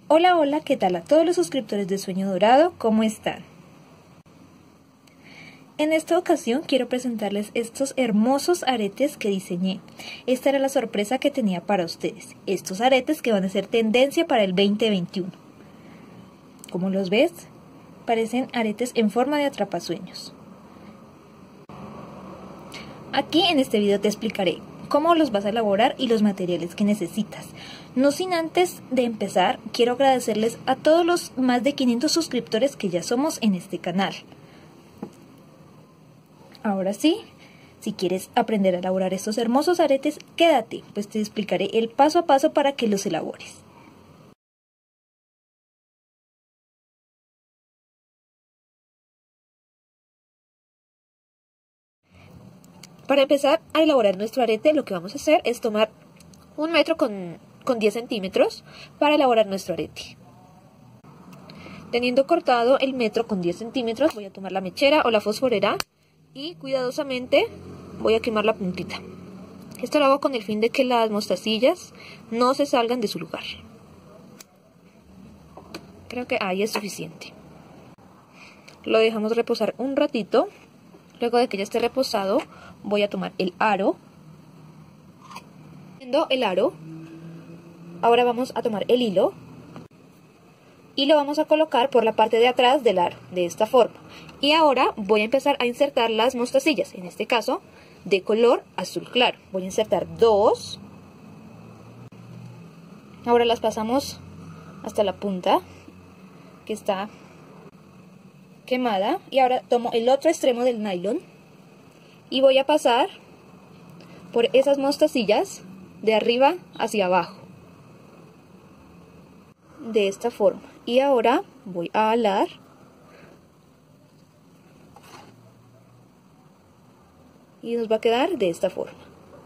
Hola, hola, ¿qué tal a todos los suscriptores de Sueño Dorado? ¿Cómo están? En esta ocasión quiero presentarles estos hermosos aretes que diseñé. Esta era la sorpresa que tenía para ustedes. Estos aretes que van a ser tendencia para el 2021. ¿Cómo los ves? Parecen aretes en forma de atrapasueños. Aquí en este video te explicaré cómo los vas a elaborar y los materiales que necesitas. No sin antes de empezar, quiero agradecerles a todos los más de 500 suscriptores que ya somos en este canal. Ahora sí, si quieres aprender a elaborar estos hermosos aretes, quédate, pues te explicaré el paso a paso para que los elabores. Para empezar a elaborar nuestro arete, lo que vamos a hacer es tomar 1 metro con 10 centímetros para elaborar nuestro arete. Teniendo cortado el metro con 10 centímetros, voy a tomar la mechera o la fosforera y cuidadosamente voy a quemar la puntita. Esto lo hago con el fin de que las mostacillas no se salgan de su lugar. Creo que ahí es suficiente. Lo dejamos reposar un ratito. Luego de que ya esté reposado, voy a tomar el aro. Ahora vamos a tomar el hilo y lo vamos a colocar por la parte de atrás del aro, de esta forma. Y ahora voy a empezar a insertar las mostacillas, en este caso de color azul claro. Voy a insertar 2. Ahora las pasamos hasta la punta que está quemada. Y ahora tomo el otro extremo del nylon y voy a pasar por esas mostacillas de arriba hacia abajo, de esta forma. Y ahora voy a alar y nos va a quedar de esta forma.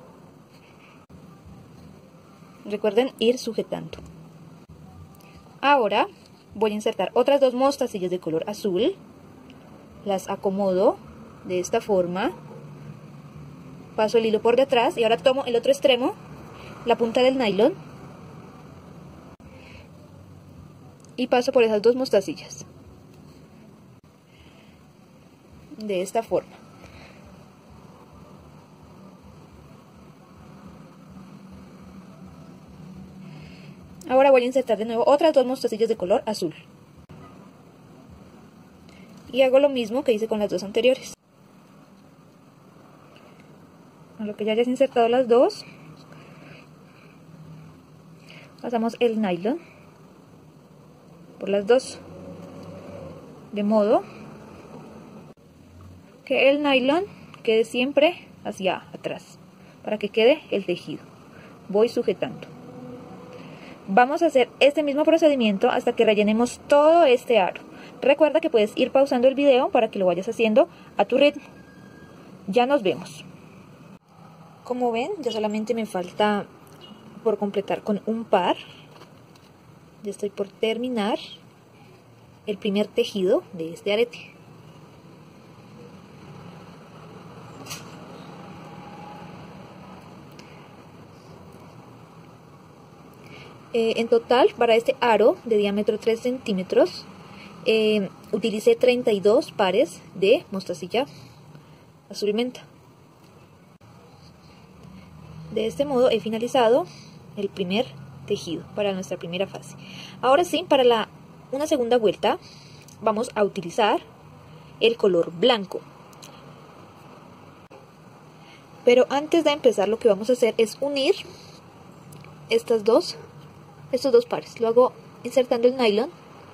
Recuerden ir sujetando. Ahora voy a insertar otras 2 mostacillas de color azul. Las acomodo de esta forma. Paso el hilo por detrás y ahora tomo el otro extremo, la punta del nylon, y paso por esas 2 mostacillas. De esta forma. Ahora voy a insertar de nuevo otras 2 mostacillas de color azul. Y hago lo mismo que hice con las 2 anteriores. A lo que ya hayas insertado las 2, pasamos el nylon por las 2, de modo que el nylon quede siempre hacia atrás, para que quede el tejido. Voy sujetando. Vamos a hacer este mismo procedimiento hasta que rellenemos todo este aro. Recuerda que puedes ir pausando el video para que lo vayas haciendo a tu ritmo. Ya nos vemos. Como ven, ya solamente me falta por completar con un par. Ya estoy por terminar el primer tejido de este arete. En total, para este aro de diámetro 3 centímetros, utilicé 32 pares de mostacilla azul menta. De este modo he finalizado el primer tejido para nuestra primera fase. Ahora sí, para una segunda vuelta vamos a utilizar el color blanco. Pero antes de empezar, lo que vamos a hacer es unir estos dos pares. Lo hago insertando el nylon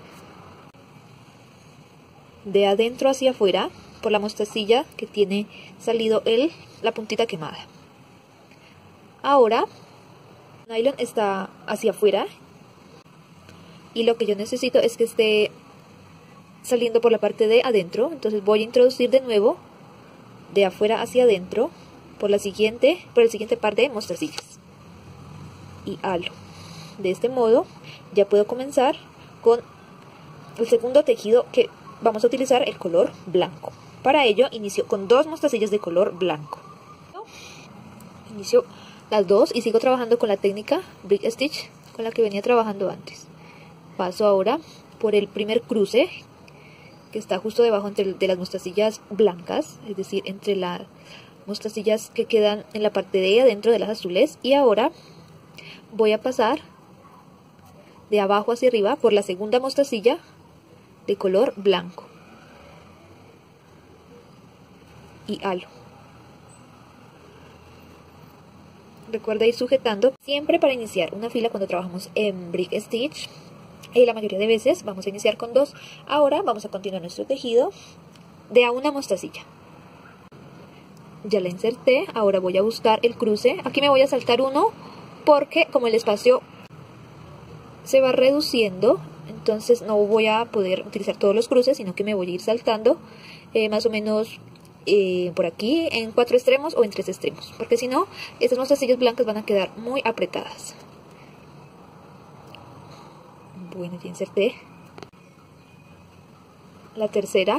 de adentro hacia afuera por la mostacilla que tiene salido la puntita quemada. Ahora el nylon está hacia afuera y lo que yo necesito es que esté saliendo por la parte de adentro. Entonces voy a introducir de nuevo de afuera hacia adentro por el siguiente par de mostacillas y halo. De este modo ya puedo comenzar con el segundo tejido, que vamos a utilizar el color blanco. Para ello inicio con 2 mostacillas de color blanco. Inicio las 2 y sigo trabajando con la técnica Brick Stitch con la que venía trabajando antes. Paso ahora por el primer cruce que está justo debajo de las mostacillas blancas, es decir, entre las mostacillas que quedan en la parte de adentro de las azules, y ahora voy a pasar de abajo hacia arriba por la segunda mostacilla de color blanco y halo. Recuerda ir sujetando siempre para iniciar una fila cuando trabajamos en Brick Stitch. La mayoría de veces vamos a iniciar con 2. Ahora vamos a continuar nuestro tejido de a una mostacilla. Ya la inserté, ahora voy a buscar el cruce. Aquí me voy a saltar uno porque como el espacio se va reduciendo, entonces no voy a poder utilizar todos los cruces, sino que me voy a ir saltando más o menos por aquí en 4 extremos o en 3 extremos, porque si no, estas mostacillas blancas van a quedar muy apretadas. Bueno, ya inserté la tercera.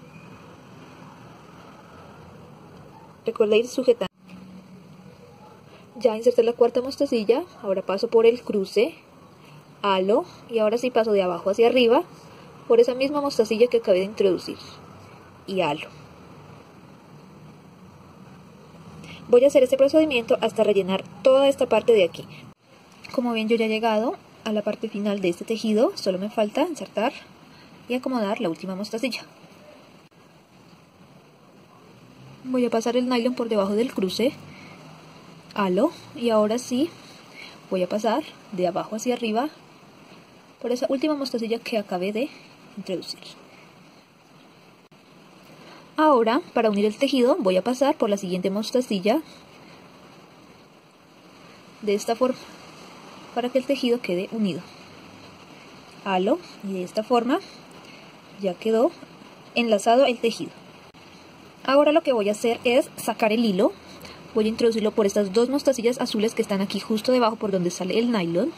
Recuerda ir sujetando. Ya inserté la cuarta mostacilla, ahora paso por el cruce, halo, y ahora sí paso de abajo hacia arriba por esa misma mostacilla que acabé de introducir y halo. Voy a hacer este procedimiento hasta rellenar toda esta parte de aquí. Como ven, yo ya he llegado a la parte final de este tejido, solo me falta insertar y acomodar la última mostacilla. Voy a pasar el nylon por debajo del cruce, halo, y ahora sí voy a pasar de abajo hacia arriba por esa última mostacilla que acabé de introducir. Ahora, para unir el tejido, voy a pasar por la siguiente mostacilla de esta forma, para que el tejido quede unido. Halo, y de esta forma ya quedó enlazado el tejido. Ahora lo que voy a hacer es sacar el hilo. Voy a introducirlo por estas 2 mostacillas azules que están aquí justo debajo por donde sale el nylon.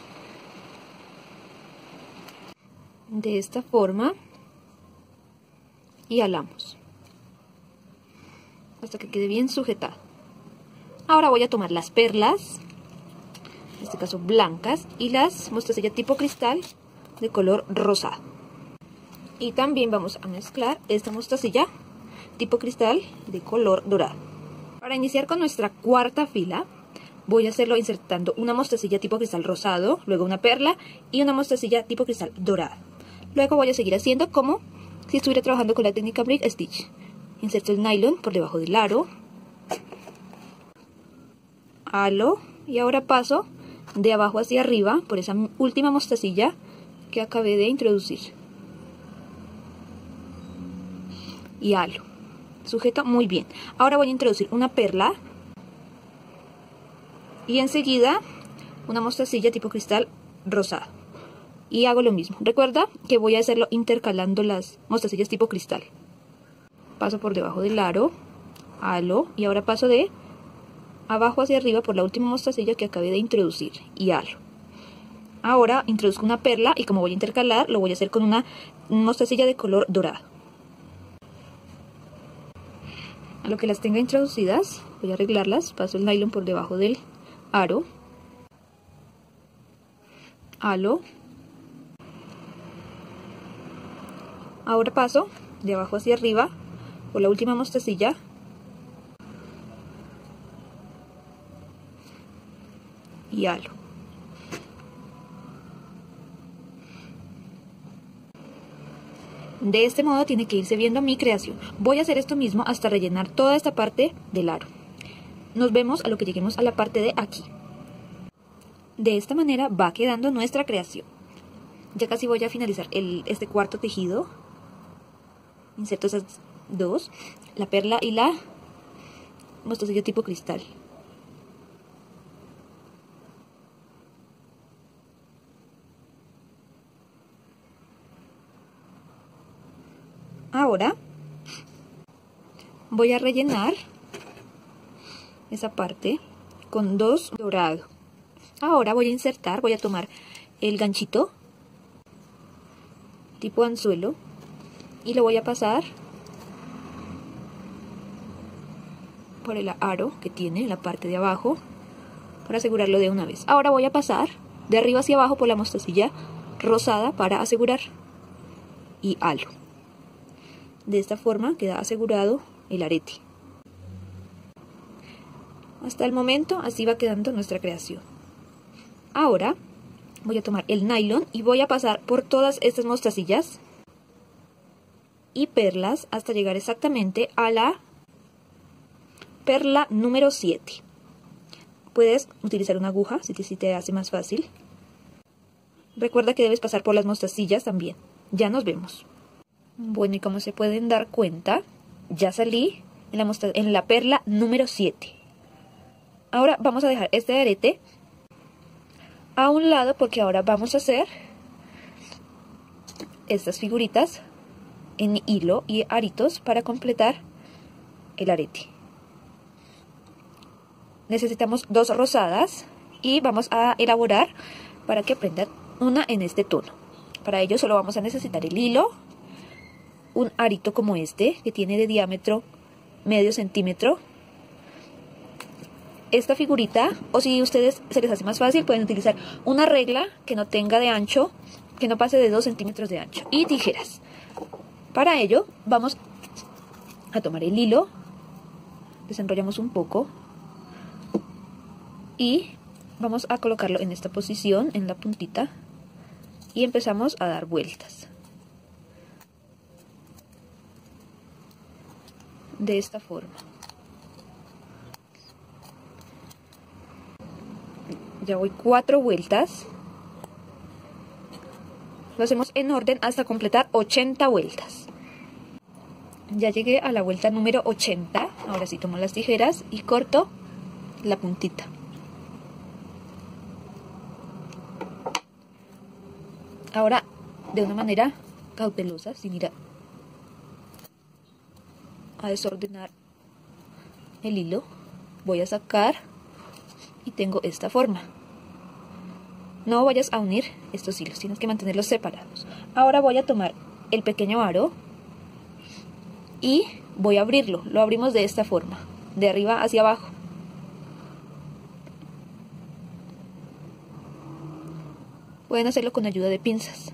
De esta forma. Y halamos hasta que quede bien sujetado. Ahora voy a tomar las perlas, en este caso blancas, y las mostacillas tipo cristal de color rosado. Y también vamos a mezclar esta mostacilla tipo cristal de color dorado. Para iniciar con nuestra cuarta fila, voy a hacerlo insertando una mostacilla tipo cristal rosado, luego una perla y una mostacilla tipo cristal dorada. Luego voy a seguir haciendo como si estuviera trabajando con la técnica Brick Stitch. Inserto el nylon por debajo del aro, halo, y ahora paso de abajo hacia arriba por esa última mostacilla que acabé de introducir. Y halo. Sujeto muy bien. Ahora voy a introducir una perla y enseguida una mostacilla tipo cristal rosado. Y hago lo mismo. Recuerda que voy a hacerlo intercalando las mostacillas tipo cristal. Paso por debajo del aro, halo, y ahora paso de abajo hacia arriba por la última mostacilla que acabé de introducir y halo. Ahora introduzco una perla y como voy a intercalar, lo voy a hacer con una mostacilla de color dorado. A lo que las tenga introducidas, voy a arreglarlas, paso el nylon por debajo del aro, halo, ahora paso de abajo hacia arriba por la última mostacilla y halo. De este modo tiene que irse viendo mi creación. Voy a hacer esto mismo hasta rellenar toda esta parte del aro. Nos vemos a lo que lleguemos a la parte de aquí. De esta manera va quedando nuestra creación. Ya casi voy a finalizar este cuarto tejido. Inserto esas 2, la perla y la mostacilla tipo cristal. Ahora voy a rellenar esa parte con 2 dorado. Ahora voy a insertar, voy a tomar el ganchito tipo anzuelo y lo voy a pasar por el aro que tiene en la parte de abajo para asegurarlo de una vez. Ahora voy a pasar de arriba hacia abajo por la mostacilla rosada para asegurar y halo. De esta forma queda asegurado el arete. Hasta el momento así va quedando nuestra creación. Ahora voy a tomar el nylon y voy a pasar por todas estas mostacillas y perlas hasta llegar exactamente a la perla número 7. Puedes utilizar una aguja si te hace más fácil. Recuerda que debes pasar por las mostacillas también. Ya nos vemos. Bueno, y como se pueden dar cuenta, ya salí en la perla número 7. Ahora vamos a dejar este arete a un lado porque ahora vamos a hacer estas figuritas en hilo y aritos para completar el arete. Necesitamos 2 rosadas y vamos a elaborar para que prendan una en este tono. Para ello solo vamos a necesitar el hilo, un arito como este que tiene de diámetro medio centímetro, esta figurita, o si ustedes se les hace más fácil pueden utilizar una regla que no tenga de ancho, que no pase de 2 centímetros de ancho, y tijeras. Para ello vamos a tomar el hilo, desenrollamos un poco y vamos a colocarlo en esta posición, en la puntita, y empezamos a dar vueltas. De esta forma. Ya voy 4 vueltas. Lo hacemos en orden hasta completar 80 vueltas. Ya llegué a la vuelta número 80. Ahora sí tomo las tijeras y corto la puntita. Ahora, de una manera cautelosa, sin ir a desordenar el hilo, voy a sacar y tengo esta forma. No vayas a unir estos hilos, tienes que mantenerlos separados. Ahora voy a tomar el pequeño aro y voy a abrirlo. Lo abrimos de esta forma, de arriba hacia abajo. Pueden hacerlo con ayuda de pinzas.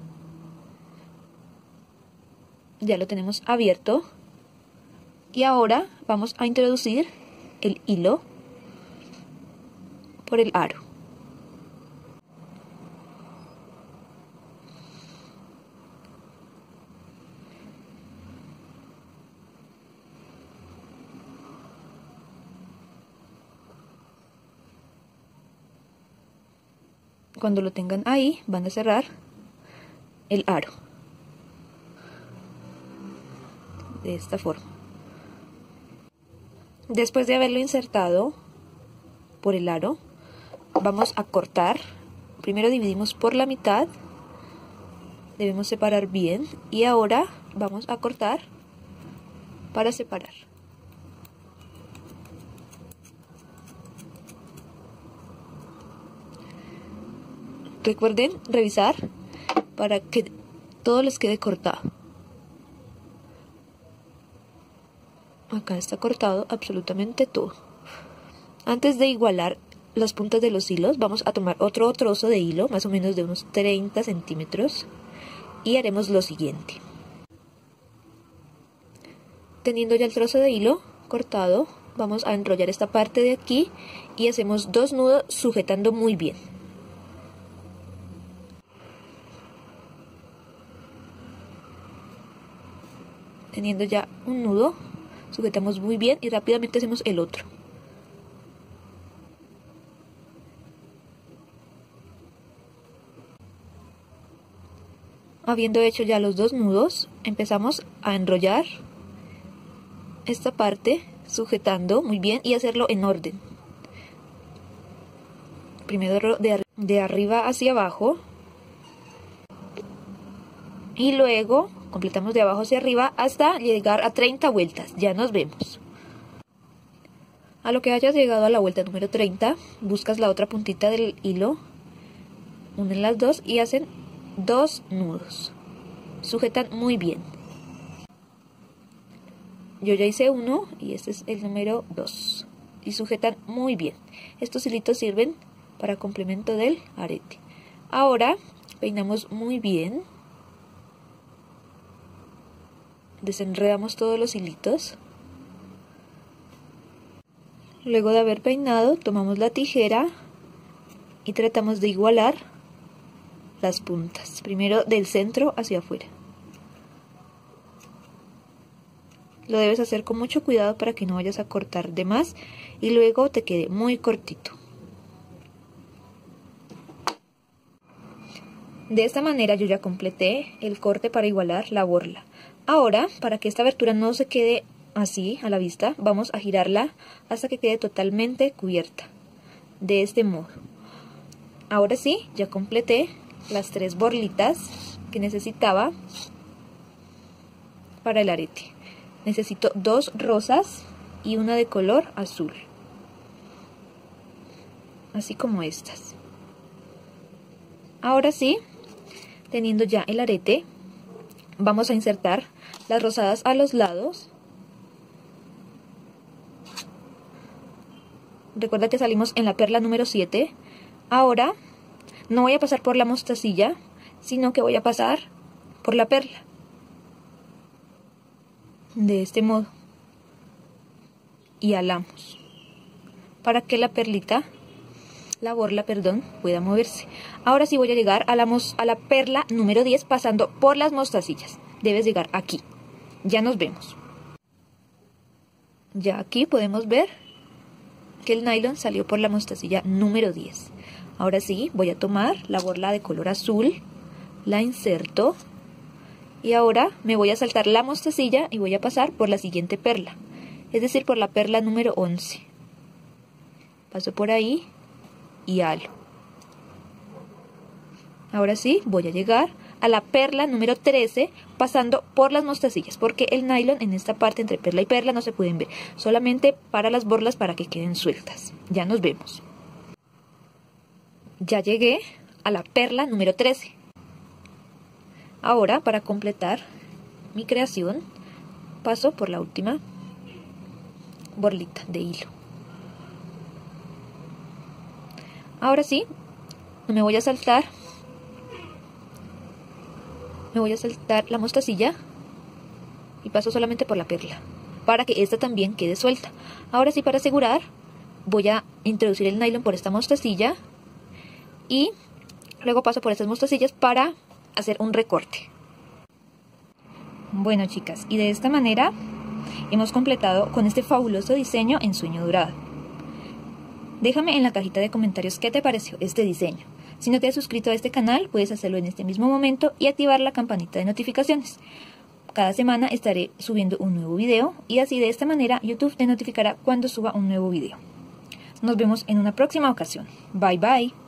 Ya lo tenemos abierto. Y ahora vamos a introducir el hilo por el aro. Cuando lo tengan ahí, van a cerrar el aro. De esta forma. Después de haberlo insertado por el aro, vamos a cortar. Primero dividimos por la mitad. Debemos separar bien. Y ahora vamos a cortar para separar. Recuerden revisar para que todo les quede cortado. Acá está cortado absolutamente todo. Antes de igualar las puntas de los hilos, vamos a tomar otro trozo de hilo, más o menos de unos 30 centímetros, y haremos lo siguiente. Teniendo ya el trozo de hilo cortado, vamos a enrollar esta parte de aquí y hacemos 2 nudos sujetando muy bien. Teniendo ya un nudo, sujetamos muy bien y rápidamente hacemos el otro. Habiendo hecho ya los 2 nudos, empezamos a enrollar esta parte sujetando muy bien y hacerlo en orden. Primero de arriba hacia abajo y luego completamos de abajo hacia arriba hasta llegar a 30 vueltas. Ya nos vemos. A lo que hayas llegado a la vuelta número 30, buscas la otra puntita del hilo, unen las dos y hacen 2 nudos. Sujetan muy bien. Yo ya hice uno y este es el número 2. Y sujetan muy bien. Estos hilitos sirven para complemento del arete. Ahora Peinamos muy bien. Desenredamos todos los hilitos. Luego de haber peinado, tomamos la tijera y tratamos de igualar las puntas. Primero del centro hacia afuera. Lo debes hacer con mucho cuidado para que no vayas a cortar de más y luego te quede muy cortito. De esta manera yo ya completé el corte para igualar la borla. Ahora, para que esta abertura no se quede así a la vista, vamos a girarla hasta que quede totalmente cubierta. De este modo. Ahora sí, ya completé las 3 borlitas que necesitaba para el arete. Necesito 2 rosas y una de color azul. Así como estas. Ahora sí, teniendo ya el arete, vamos a insertar las rosadas a los lados. Recuerda que salimos en la perla número 7. Ahora no voy a pasar por la mostacilla, sino que voy a pasar por la perla. De este modo. Y alamos. Para que la perlita, la borla, perdón, pueda moverse. Ahora sí voy a llegar a la perla número 10 pasando por las mostacillas. Debes llegar aquí. Ya nos vemos. Ya aquí podemos ver que el nylon salió por la mostacilla número 10. Ahora sí, voy a tomar la borla de color azul, la inserto y ahora me voy a saltar la mostacilla y voy a pasar por la siguiente perla, es decir, por la perla número 11. Paso por ahí y halo. Ahora sí, voy a llegar a la perla número 13 pasando por las mostacillas, porque el nylon en esta parte entre perla y perla no se pueden ver, solamente para las borlas para que queden sueltas. Ya nos vemos. Ya llegué a la perla número 13. Ahora, para completar mi creación, paso por la última borlita de hilo. Ahora sí, me voy a saltar la mostacilla y paso solamente por la perla, para que esta también quede suelta. Ahora sí, para asegurar, voy a introducir el nylon por esta mostacilla y luego paso por estas mostacillas para hacer un recorte. Bueno, chicas, y de esta manera hemos completado con este fabuloso diseño en sueño dorado. Déjame en la cajita de comentarios qué te pareció este diseño. Si no te has suscrito a este canal, puedes hacerlo en este mismo momento y activar la campanita de notificaciones. Cada semana estaré subiendo un nuevo video y así de esta manera YouTube te notificará cuando suba un nuevo video. Nos vemos en una próxima ocasión. Bye bye.